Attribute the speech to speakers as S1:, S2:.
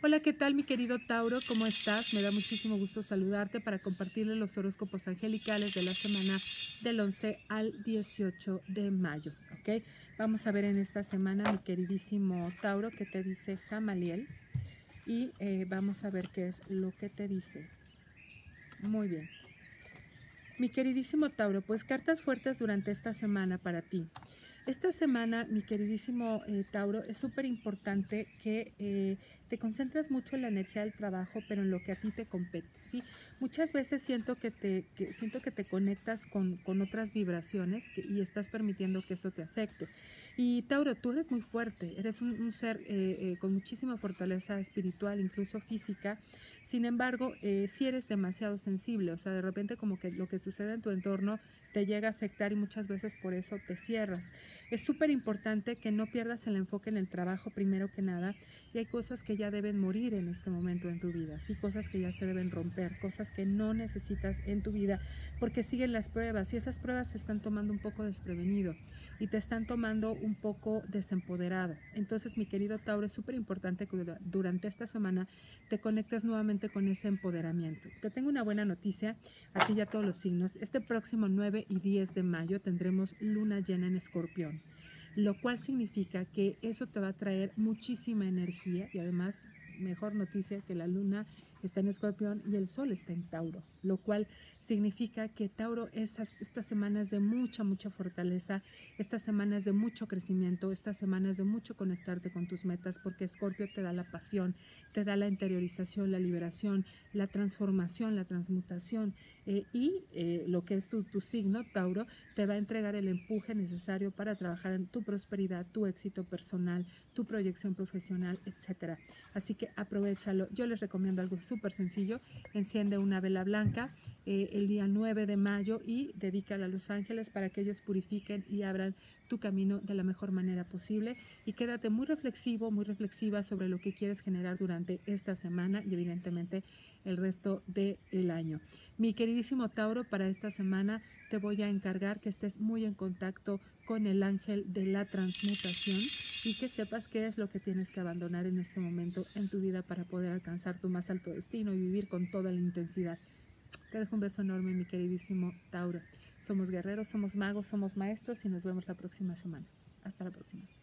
S1: Hola, ¿qué tal mi querido Tauro? ¿Cómo estás? Me da muchísimo gusto saludarte para compartirle los horóscopos angelicales de la semana del 11 al 18 de mayo, ¿ok? Vamos a ver en esta semana, mi queridísimo Tauro, qué te dice Jamaliel y vamos a ver qué es lo que te dice. Muy bien. Mi queridísimo Tauro, pues cartas fuertes durante esta semana para ti. Esta semana, mi queridísimo Tauro, es súper importante que te concentres mucho en la energía del trabajo, pero en lo que a ti te compete, ¿sí? Muchas veces siento que te conectas con otras vibraciones y estás permitiendo que eso te afecte. Y Tauro, tú eres muy fuerte, eres un ser con muchísima fortaleza espiritual, incluso física. Sin embargo, sí eres demasiado sensible, o sea, de repente como que lo que sucede en tu entorno te llega a afectar y muchas veces por eso te cierras. Es súper importante que no pierdas el enfoque en el trabajo primero que nada, y hay cosas que ya deben morir en este momento en tu vida, sí, cosas que ya se deben romper, cosas que no necesitas en tu vida porque siguen las pruebas y esas pruebas te están tomando un poco desprevenido y te están tomando un poco desempoderado. Entonces, mi querido Tauro, es súper importante que durante esta semana te conectes nuevamente con ese empoderamiento. Te tengo una buena noticia a ti y a todos los signos. Este próximo 9 y 10 de mayo tendremos luna llena en Escorpión, lo cual significa que eso te va a traer muchísima energía y además, mejor noticia, que la luna está en Escorpión y el sol está en Tauro, lo cual significa que Tauro estas semanas de mucha fortaleza, estas semanas de mucho crecimiento, estas semanas de mucho conectarte con tus metas, porque Escorpio te da la pasión, te da la interiorización, la liberación, la transformación, la transmutación lo que es tu signo, Tauro, te va a entregar el empuje necesario para trabajar en tu prosperidad, tu éxito personal, tu proyección profesional, etcétera. Así que aprovéchalo. Yo les recomiendo algo súper sencillo. Enciende una vela blanca el día 9 de mayo y dedícala a los ángeles para que ellos purifiquen y abran tu camino de la mejor manera posible, y quédate muy reflexivo, muy reflexiva sobre lo que quieres generar durante esta semana y evidentemente el resto del año. Mi queridísimo Tauro, para esta semana te voy a encargar que estés muy en contacto con el ángel de la transmutación y que sepas qué es lo que tienes que abandonar en este momento en tu vida para poder alcanzar tu más alto destino y vivir con toda la intensidad. Te dejo un beso enorme, mi queridísimo Tauro. Somos guerreros, somos magos, somos maestros y nos vemos la próxima semana. Hasta la próxima.